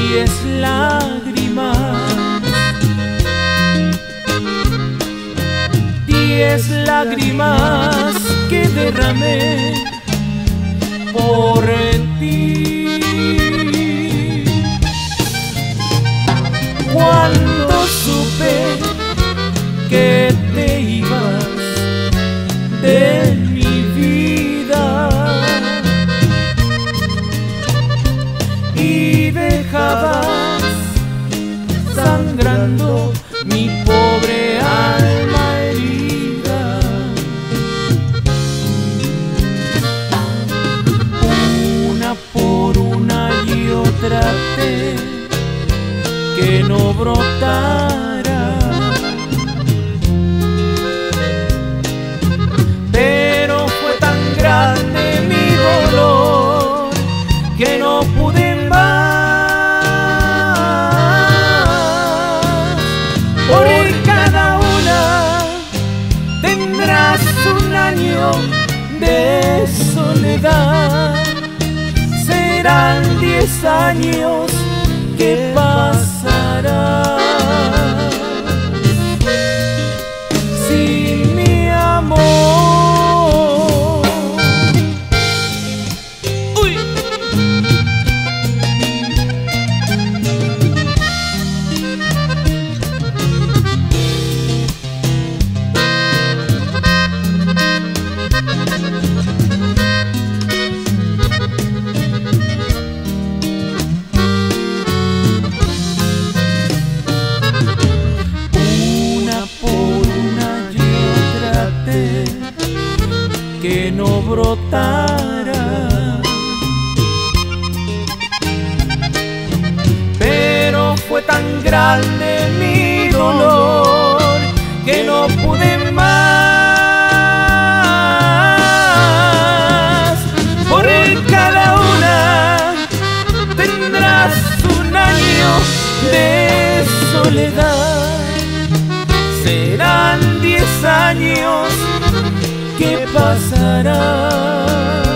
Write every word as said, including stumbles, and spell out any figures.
diez lágrimas, diez lágrimas que derramé por ti. Cuando supe que te ibas de mi vida y dejabas sangrando mi pobre alma herida, una por una yo traté que no brotara, pero fue tan grande mi dolor que no pude más. Por cada una tendrás un año de soledad, serán diez años que pasarán sin mi amor. Uy. Que no brotara, pero fue tan grande mi dolor que no pude más. Por cada una tendrás un año de soledad, serán diez años que pasará.